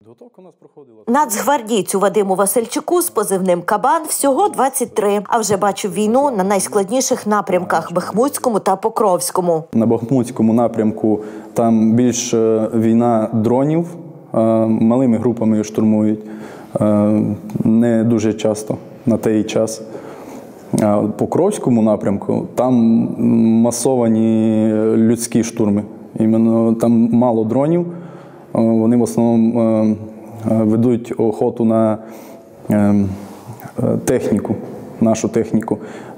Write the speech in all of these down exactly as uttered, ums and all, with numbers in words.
Нацгвардійцю Вадиму Васильчуку з позивним «Кабан» всього двадцять три, а вже бачив війну на найскладніших напрямках – Бахмутському та Покровському. На Бахмутському напрямку там більш війна дронів, малими групами штурмують, не дуже часто на той час. А в Покровському напрямку там масовані людські штурми. Іменно там мало дронів, вони в основному ведуть охоту на техніку, нашу техніку.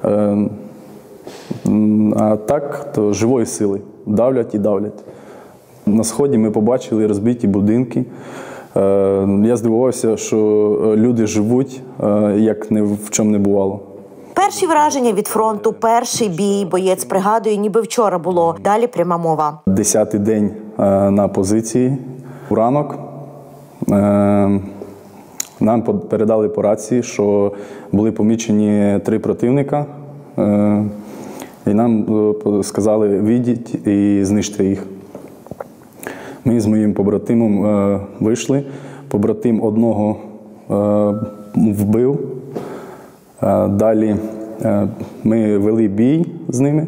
А так, то живої сили. Давлять і давлять. На Сході ми побачили розбиті будинки. Я здивувався, що люди живуть, як ні в чому не бувало. Перші враження від фронту, перший бій. Боєць пригадує, ніби вчора було. Далі пряма мова. Десятий день на позиції. У ранок нам передали по рації, що були помічені три противника. І нам сказали, вийдіть і знищте їх. Ми з моїм побратимом вийшли. Побратим одного вбив. Далі ми вели бій з ними.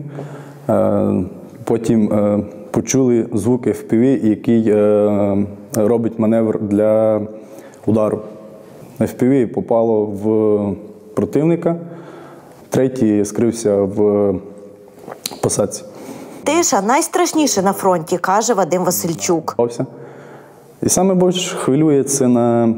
Потім почули звук еф пі ві, який робить маневр для удару. еф пі ві попало в противника, третій скрився в посадці. Тиша найстрашніше на фронті, каже Вадим Васильчук. І саме більше хвилює це на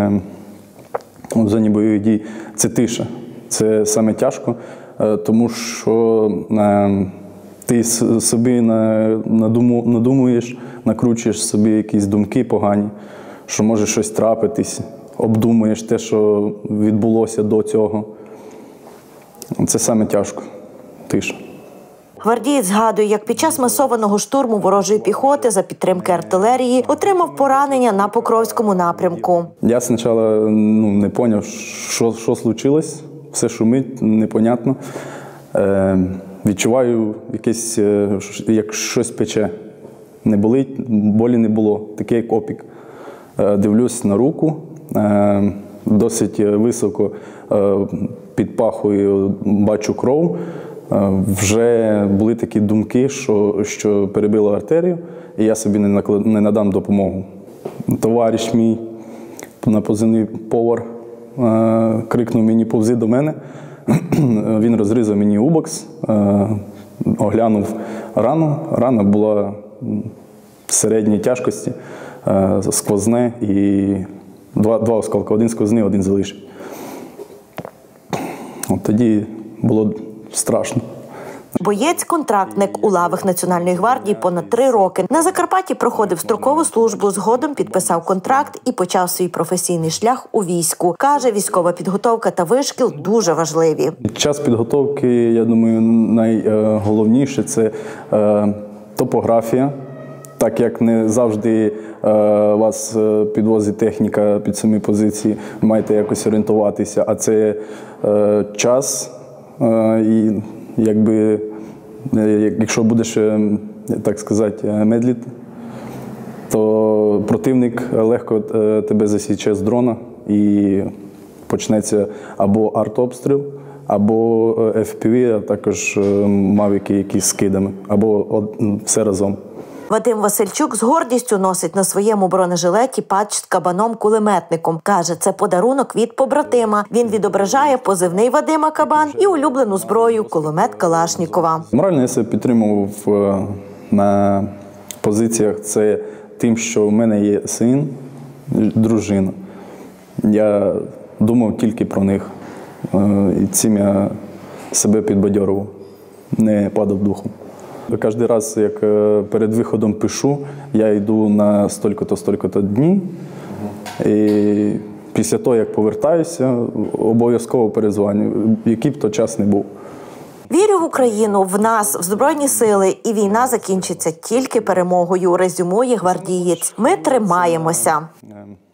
в зоні бойових дій – це тиша. Це саме тяжко, тому що ти собі надумуєш, накручуєш собі якісь думки погані, що може щось трапитись, обдумуєш те, що відбулося до цього. Це саме тяжко – тиша. Гвардієць згадує, як під час масованого штурму ворожої піхоти за підтримки артилерії отримав поранення на Покровському напрямку. Я спочатку ну, не зрозумів, що, що случилось. Все шумить, непонятно. Е, відчуваю якесь, як щось пече. Не болить, болі не було, таке як опік. Е, дивлюсь на руку, е, досить високо е, під пахою бачу кров. Е, вже були такі думки, що, що перебило артерію, і я собі не, наклад, не надам допомогу. Товариш мій на позивний повар крикнув мені: повзи до мене. Він розрізав мені убокс, оглянув рану. Рана була середньої тяжкості, сквозне і два, два осколки. Один сквозний, один залишив. От тоді було страшно. Боєць-контрактник у лавах Національної гвардії понад три роки. На Закарпатті проходив строкову службу, згодом підписав контракт і почав свій професійний шлях у війську. Каже, військова підготовка та вишкіл дуже важливі. Під час підготовки, я думаю, найголовніше – це топографія. Так як не завжди вас підвозить техніка під самі позиції, маєте якось орієнтуватися, а це час і якби, якщо будеш, так сказати, медлити, то противник легко тебе засіче з дрона і почнеться або артобстріл, або еф пі ві, а також мавіки якісь з кидами, або все разом. Вадим Васильчук з гордістю носить на своєму бронежилеті патч з кабаном-кулеметником. Каже, це подарунок від побратима. Він відображає позивний Вадима «Кабан» і улюблену зброю – кулемет Калашнікова. Морально я себе підтримував на позиціях це тим, що в мене є син, дружина. Я думав тільки про них. І цим я себе підбадьорував, не падав духом. Кожен раз, як перед виходом пишу, я йду на стільки-то, стільки-то дні. І після того, як повертаюся, обов'язково перезвоню, який б то час не був. Вірю в Україну, в нас, в Збройні сили, і війна закінчиться тільки перемогою, резюмує гвардієць. Ми тримаємося.